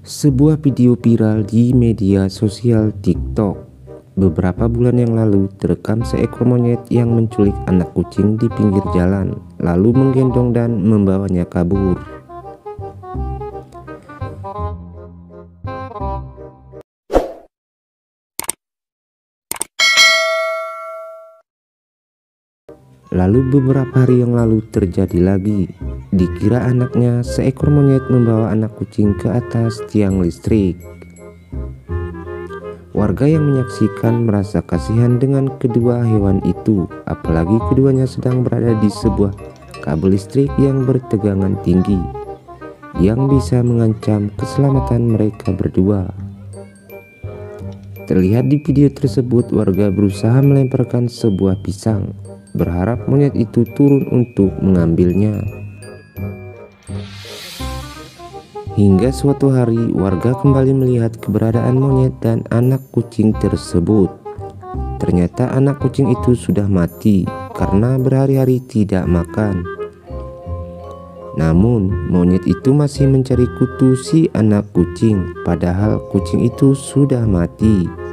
Sebuah video viral di media sosial TikTok beberapa bulan yang lalu terekam seekor monyet yang menculik anak kucing di pinggir jalan, lalu menggendong dan membawanya kabur. Lalu beberapa hari yang lalu terjadi lagi. Dikira anaknya, seekor monyet membawa anak kucing ke atas tiang listrik. Warga yang menyaksikan merasa kasihan dengan kedua hewan itu, apalagi keduanya sedang berada di sebuah kabel listrik yang bertegangan tinggi, yang bisa mengancam keselamatan mereka berdua. Terlihat di video tersebut, warga berusaha melemparkan sebuah pisang, berharap monyet itu turun untuk mengambilnya. Hingga suatu hari, warga kembali melihat keberadaan monyet dan anak kucing tersebut. Ternyata anak kucing itu sudah mati karena berhari-hari tidak makan. Namun, monyet itu masih mencari kutu si anak kucing, padahal kucing itu sudah mati.